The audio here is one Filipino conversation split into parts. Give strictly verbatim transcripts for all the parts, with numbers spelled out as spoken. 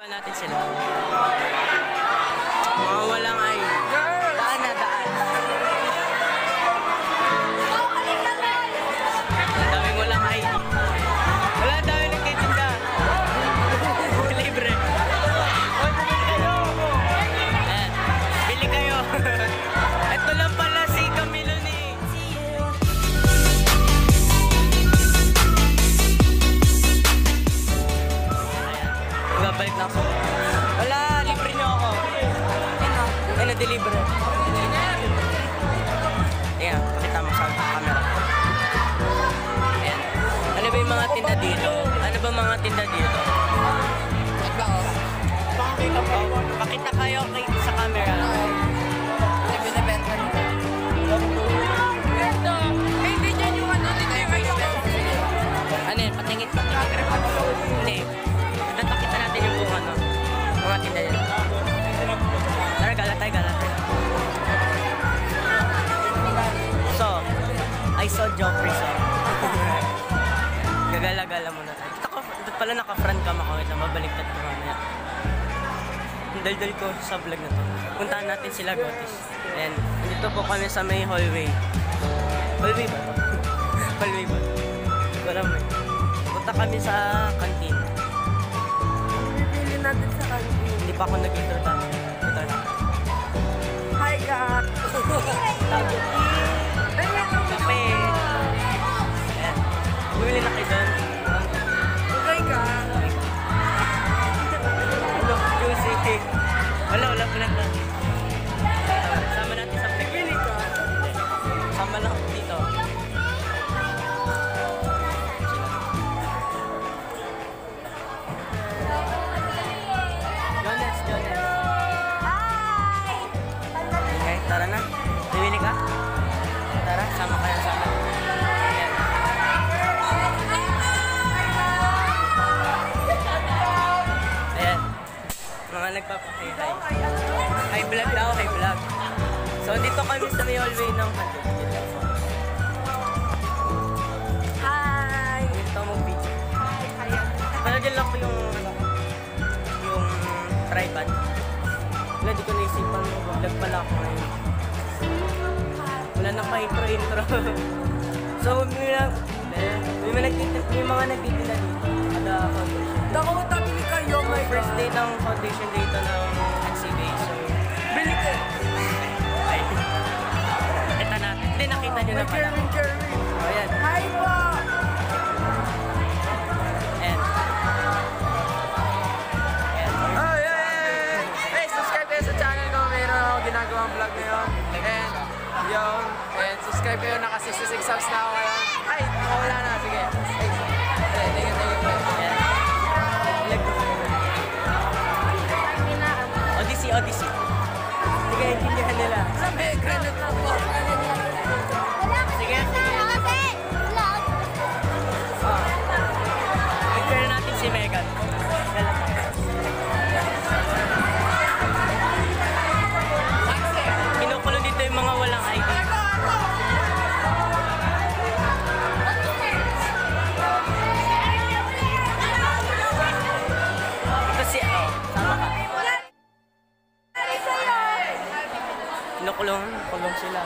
Natin sila. Mga walang ay. Daan na daan. Daming walang ay. Wala dami nagtitinda. Libre. Eh, bili kayo. Ito lang pala si Camilo ni. Balik na ako. Wala, libre niyo ako. Ano? Ay, na-deliver. Ayan, pakita mo sa camera. Ayan. Ano ba yung mga tinda dito? Ano ba mga tinda dito? Pakita kayo kay, sa camera. Ano binibenta nito? Ito! Eh, hindi dyan yung ano, dito yung may step. Ano yun? Patingin, patingin. Hindi. Nakita natin yung buong ano, mga tinda nila. Tara, galatay, galatay. So, I saw Joffrey, so. Gagala-gala muna tayo. Dito, ko, dito pala naka-front cam ako. Ito, mabaliktad ko mamaya. Ang dal-dal ko sa vlog na to. Puntahan natin sila, Gotis. And dito po kami sa may hallway. Hallway ba to? Hallway ba to? Wala may. Punta kami sa kantin. Natin sa kantin. Hindi pa ako nag-intro dati. Ito na. Hi guys! Kape! Ayan. Bumili na kayo doon. Okay ka? Ano? Juicy. Wala, wala pa lang doon. Sama natin sa vlog. Bili ka? Sama lang dito. Jones, Jones. Hi! Okay, tara na. Bibili ka? Tara, sama kayo sa akin. Ayan. Ayan. Mga nagpapakihay. Hi vlog daw, hi vlog. So, dito kami sa may hallway ng kantin. Hi! Dito mo video. Hi! Kaya. Palagyan lang ko yung ano, yung tripod. Wala, di ko naisipan mo. Vlog pala ako ngayon. Wala na pa intro-intro. So, may mga, may mga nagtitinda, may mga nagtitinda dito. Kada foundation. Dako, tabili kayo, my First God. day ng foundation dito ng N C B A. So, Bili ka. ay. Kita natin. Hindi, nakita nyo na May pala. Kerwin, Kerwin. O, yan. Hi po! Ayan. Ayan. Oh, yeah, yeah, yeah. Hey, subscribe kayo sa channel ko. Meron ako ginagawang vlog ngayon. And, yun. And subscribe kayo. Naka sixty-six subs na ako ngayon. Ay, wala na. Sige. Hey, hey, thank you, thank you. Ayan. Vlog ko. Odyssey, Odyssey. Sige, intindihan nila. Sabi, granite lang po. Sige, sige. Oh. Picture natin si Megan. Galat ako. Kinukulong dito yung mga walang I D. Ito si, oh, sama ka. Kinukulong, kulong sila.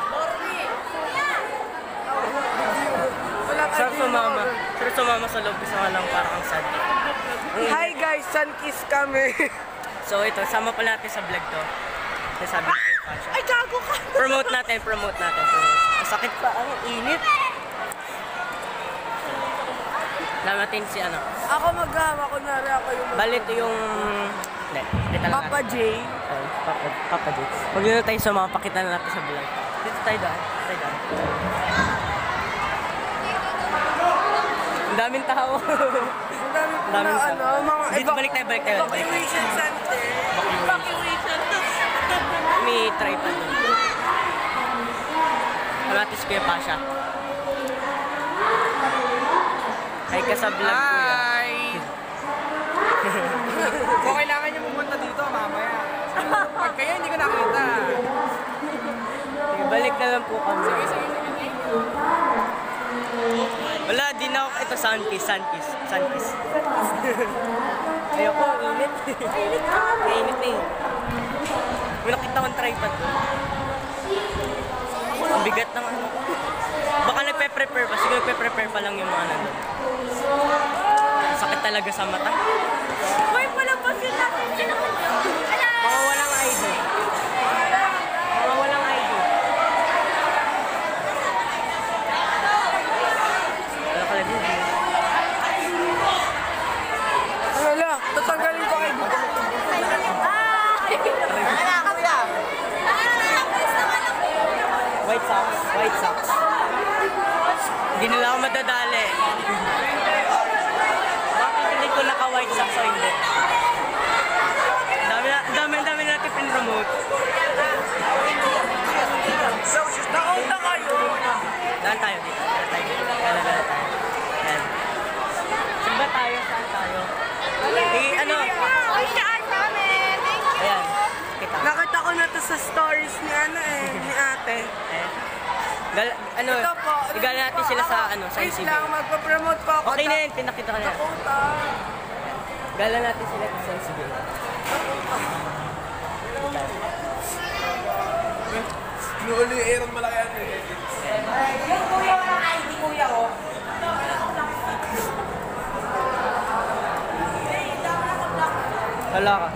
Wala ka Sarap dito. sumama. Sarap sumama sa loob kasi nga lang parang ang sad. Hi guys, sun kiss kami. So ito, sama pala natin sa vlog to. Kasi sabi ko yung Pasha. Ay, gago ka! Promote natin, promote natin. Promote. Masakit pa, ang init. Alam natin si ano. Ako mag-ama, kunwari ako yung... Bali ito yung... Hindi, kita lang Papa natin. J. Ay, Papa, Papa J. Huwag nyo na tayo sumama, pakita na natin sa vlog. Dito tayo daan. Tayo daan. Ang daming tao. Ang dami po na Daming ano, mga... Dito, balik tayo, balik tayo. Balik tayo. Evacuation center. Evacuation. May tripod doon. Malatis ko yung Pasha. Ay ka sa vlog ko yan. Hi! Kung kailangan nyo pumunta dito, mamaya. Pag kayo hindi ko nakita. Sige, balik na lang po kami. Sige, sige, sige. Wala, di na ako. Ito, Sunkiss, Sunkiss, Sunkiss. Ayoko, init. Init ka. Init eh. May nakita akong tripod doon. Ang bigat ng ano. Baka nagpe-prepare pa. Siguro nagpe-prepare pa lang yung mga nandun. Sakit talaga sa mata. Uy, palabas yun natin. Mga walang I D. Mga walang I D. Wala ka lang yun. Wala, tatanggalin ko kayo. White socks. White socks. Hindi nila ako madadali. Bakit hindi ko naka-white socks o hindi? Dami na, dami, dami na natin pin-promote. Nakaunta kayo. Saan tayo dito? Saan tayo dito? Gala, gala tayo. Ayan. Saan ba tayo? Saan tayo? Eh, ano? Uy, saan namin? Ayan. Kita. Nakita ko na to sa stories ni ano eh, ni ate. Ayan. Gal, ano? Ito po. Igala natin sila sa, ano, sa Wait I C B. lang, magpa-promote po ako. Okay na yun, pinakita ko na yan. Dakota. Gala natin sila sa I C B. Nuli, Aaron malaki yan eh. Yung kuya ko ng I D, kuya ko. Wala ka.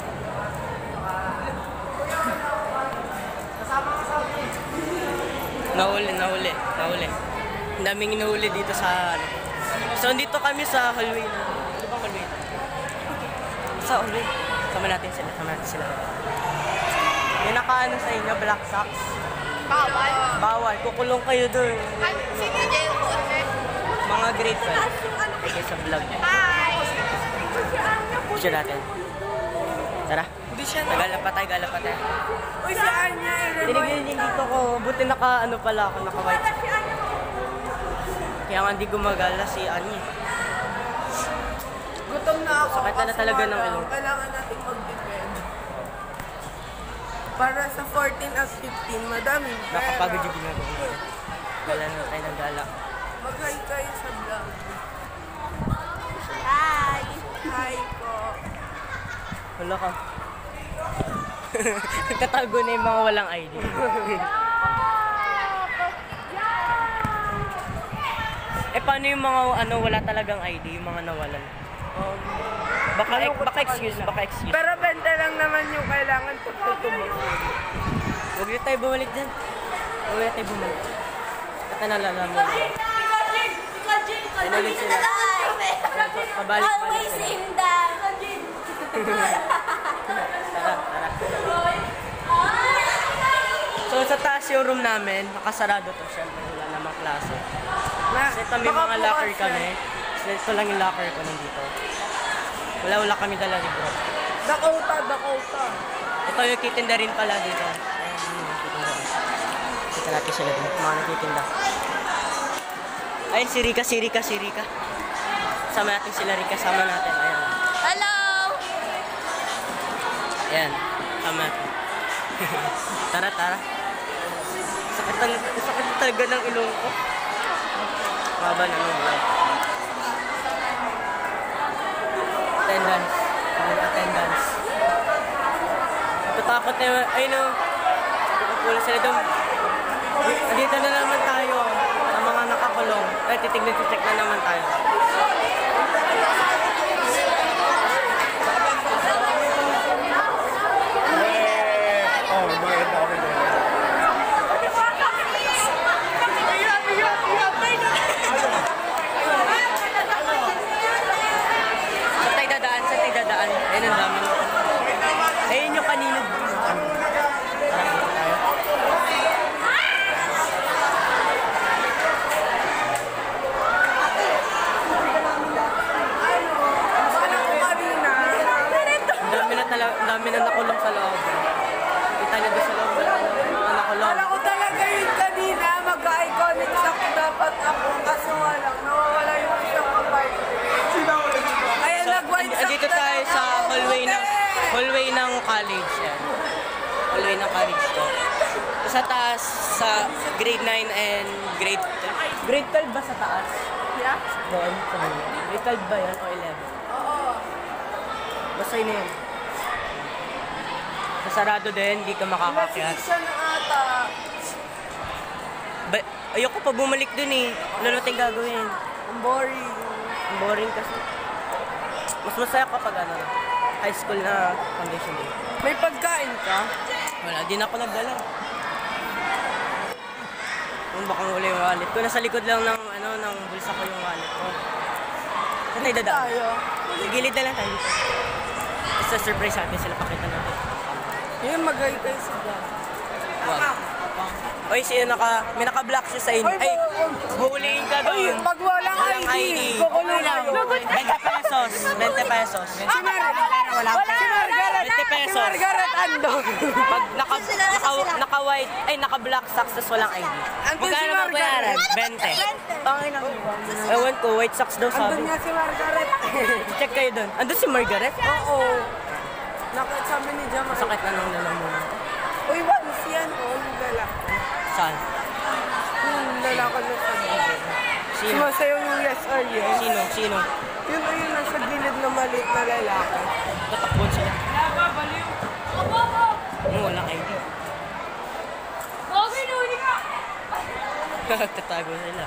Nahuli, nahuli, nahuli. Ang daming inuhuli dito sa ano. So, dito kami sa hallway na. Ano ba hallway? Sa hallway. Sama natin sila, sama natin sila. May nakaano sa inyo, black socks. Bawal. Bawal, kukulong kayo doon. Sino dyan? Mga grade twelve. Okay, sa vlog. Hi! Picture natin. Tara. Hindi siya na. Nagala pa tayo, gala pa tayo. Uy, si Anya, eh. Tinignan yung dito ko. Buti naka ano pala ako, naka white. Kaya nga hindi gumagala si Anya. Gutom na ako. Sakit na na kaso talaga ng wala. ilong. Kailangan natin mag-depend. Para sa fourteen at fifteen, madaming pera. Nakapagod yung ginagawa natin. Gala na tayo ng gala. Mag-hi kayo sa vlog. Hi! Hi po. Wala ka. Tatago na yung mga walang I D. Eh paano yung mga ano wala talagang I D, yung mga nawalan? Um, Baka ex- baka excuse, baka excuse. Pero benta lang naman yung kailangan pagtutubo. Huwag na tayo bumalik dyan. Huwag na tayo bumalik. At nalala mo. Ayun ulit sila. Pabalik-balik Always sila. in the... Tara, tara. So sa taas yung room namin, nakasarado to. Siyempre wala namang klase. Kasi kami mga locker kami. So, ito lang yung locker ko nandito. Wala wala kami dala libro. Dakota, Dakota. Ito yung kitinda rin pala dito. Ayun yung kitinda. Kita natin sila dito. Mga nagtitinda. Ayun si Rika, si Rika, si Rika. Sama natin sila Rika, sama natin. Ayan. Hello! Ayan. Sama natin. Tara, tara. Sakit, tal- sakit talaga ng ilong ko. Baba na nung buwan. Attendance. Ano attendance? Natatakot na yun. Ay no. Pula sila doon. Dito na naman tayo. Sa mga nakakulong. Ay, titignan-check na naman tayo. Oh, maganda kami din. Saan tayo dadaan? Saan tayo dadaan? Ayun ang dami. Ayun yung kanina. Parang kanina. Ang dami na talaga, ang dami na nakulong sa loob. Kita niyo doon sa loob, wala na mga nakulong. Kala ko talaga yun kanina, mag-iconic sa dapat ako. Kaso nga lang, nawawala yung isang kapay. Ayan, So, nag-white and- andito sock na tayo lang sa ako. hallway ng Buti! hallway ng college yan. Hallway ng college to. Sa taas sa grade nine and grade grade twelve ba sa taas? Yeah? Doon sa mga. Grade twelve ba yan o eleven? Oo. Basta yun yun. Sasarado din, hindi ka makakakyat. Nasa na ata. Ba ayoko pa bumalik dun eh. Lalo tayong gagawin. Ang boring. Ang boring kasi. Mas masaya kapag ano, high school na foundation day. May pagkain ka? Wala, di na ako nagdala. Kung baka wala yung wallet ko. Nasa likod lang ng, ano, ng bulsa ko yung wallet ko. Saan tayo dadaan? Tayo. Sa gilid na lang tayo. Basta surprise natin sila, pakita natin. Yun, mag-ay kayo sila. Wow. Oy, sino naka, may naka-block siya sa inyo. Ay, buhulihin ka Ay, doon. pag walang Walang I D, I D. kukulong kayo. twenty pesos. twenty pesos. Si Mar- wala. Si Margaret. twenty Si pesos. Margaret ando. Pag naka, naka, naka-white, ay naka-black socks, tas walang I D. Andun si Magkano ba bayaran? Margaret. twenty. Panginoon. Ewan ko, white socks daw Andun sabi. nga si Margaret. Check kayo doon. Andun si Margaret? Oo. Nakit sabi ni Jama. Sakit na nung lalamunan. Uy, once yan. Oh, yung lalaki. Saan? Yung lalaki na sabi. Sino? Sumasayaw yung yes or yes. Sino? Sino? Yun o yun, nasa gilid na maliit na lalaki. Tatakbon sila. Yung walang I D. Tatago sila.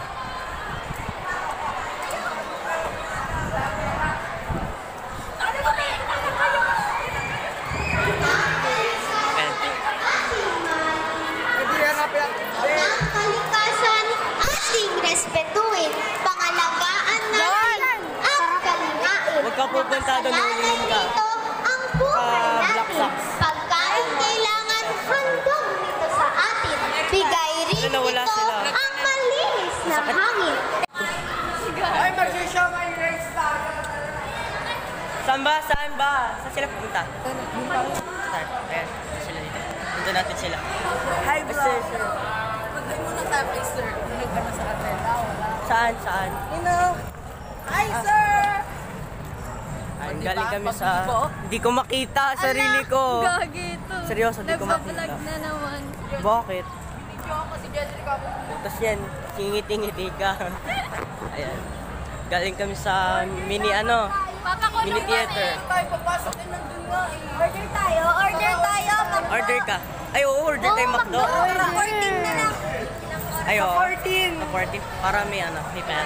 Ang kalikasan ating respetuin, pangalagaan natin ang kalingain. Huwag ka pupunta doon, hulihin ka. Dito ang buhay Ah, Black natin. Sox. Pagkain kailangan handog nito sa atin. Bigay rin Ano, wala ito sila. ang malinis na hangin. Ay, mag-show my race tayo. Saan ba? Saan ba? Saan sila pupunta? Saan? Ayan. Sila dito. Punta natin sila. Hi, bro. Punta muna tayo kay sir. Nag-ano sa kanila, wala. Saan? Saan? Hi, sir! Ay, galing kami sa... Hindi ko makita sarili ko. Gagi ito. Seryoso, di ko Nagpa-vlog makita. na naman. Bakit? Video ako si Jessica. Tapos yan, singiti-ngiti ka. Ayan. Galing kami sa mini ano, Papakulong mini theater. Tayo, papasok din nandun nga eh. Order tayo, order tayo. Order ka. Ay, oo, order tayo McDo. fourteen na lang. Ay, oo. fourteen. Sa fourteen. Para may ano, may pera.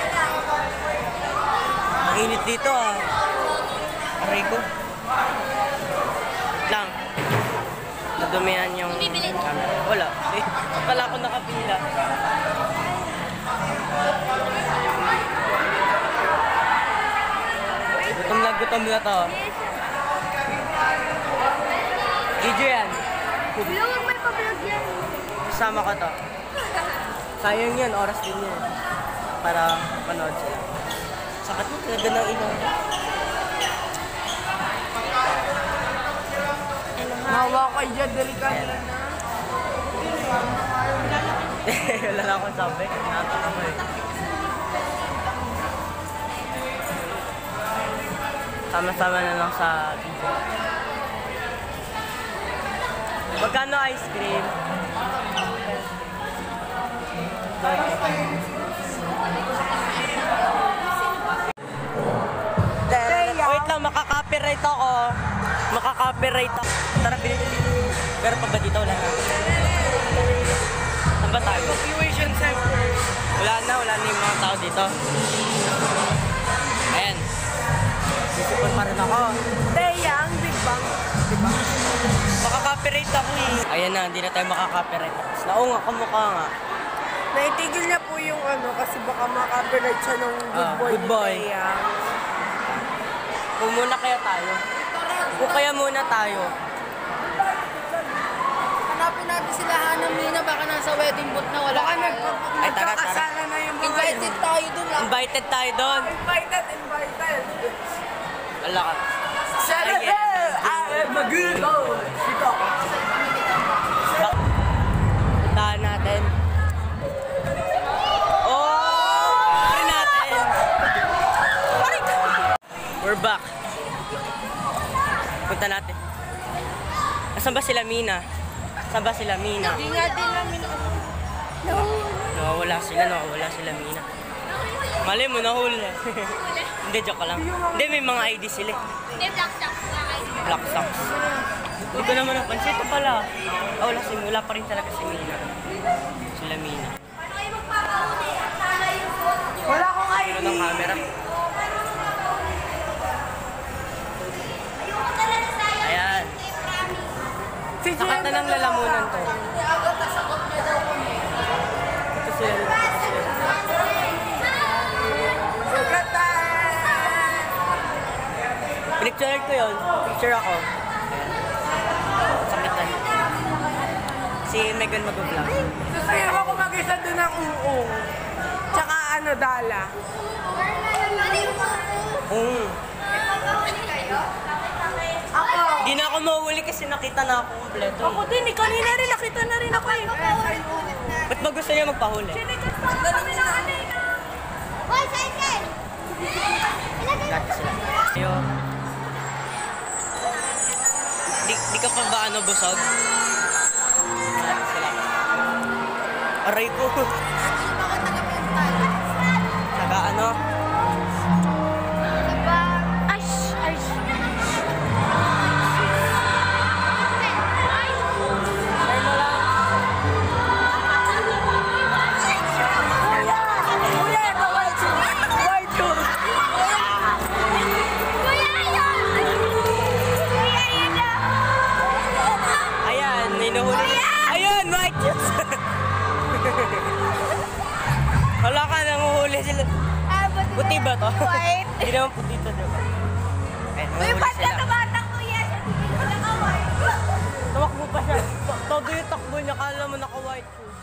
Ang init dito ah. Aray ko. Wait lang. Nadumihan yung camera. Wala. Eh, pala ako nakapila. Gutom na gutom na to. Video yan. Vlog, may pa-vlog yan. Kasama ko to. Sayang yan, oras din yan. Para panood sila. Sakit mo talaga ng ilaw. Mawa kay Jad, delikado na. Wala na akong sabi. Nakataka mo eh. Sama-sama na lang sa video. Magkano ice cream? Wait lang, makaka-copyright ako. Makaka-copyright ako. Tara, bilhin. Pero pa ba dito? Wala na. Saan ba tayo? Evacuation center. Wala na, wala na yung mga tao dito. Ayan. Sisipon pa rin ako. Teya, ang Big Bang. Makaka-copyright ako eh. Ayan na, hindi na tayo makaka-copyright. Oo nga, kamukha nga. Naitigil niya po yung ano kasi baka makapiright siya ng good Ah, boy good ni boy. Teya. Kung muna kaya tayo. Kung kaya muna tayo. Hanapin natin sila Hana Mina. Baka nasa wedding booth na wala. Baka tayo. nagpa- Ay, tara, tara. nagkakasala na yung mga Invited tayo dun lang. Invited tayo doon. Invited, invited. Wala ka. Shout Ay, out, I am a good boy. Dito. Bak- Puntahan natin. Oh! Pari natin. We're back. Punta natin. Asan ba sila Mina? Asan ba sila Mina? Hindi nga din namin ako. Nawawala sila, nawawala sila Mina. Mali mo, nahuli. Hindi, joke lang. Hindi, may mga I D sila. Hindi, black, black. Black Sox. Hindi ko naman napansin. Ito pala. Ah, wala, si, wala pa rin talaga si Mina. Sila Mina. Wala akong I D. Ano ng camera? Ayan. Si Sakat na ng lalamunan to. Ito sila. Ito sila. Picture ko yun. Picture ako. Ayan. Sakitan. Si Megan mag-vlog. Sasayaw ako mag-isa doon ng uong. Tsaka ano, dala. Mm. Ako. Hindi na ako mauuli kasi nakita na ako kompleto. Ako din, eh, kanina rin, nakita na rin ako eh. Ba't ba gusto niya magpahuli? Boy, cycle! Dati sila. Ayo. Di, di ka pa ba ano busog? Dati sila. Aray ko. Taga ano? Ay, ay. Try mo lang. Kuya, ito, white shoe. White shoe. Kuya, yun! Kuya, yun na! Ayan, may nahuli. Ayun, white juice. Wala ka nang uhuli sila. Ah, ba't Puti ba to? White. Hindi naman puti to, diba? Ayun, Uy, nahuli ba't ka sila. tumatang kuya? Hindi ko naka-white. Tumakbo pa siya. To- Todo yung takbo niya, kala mo naka-white shoes.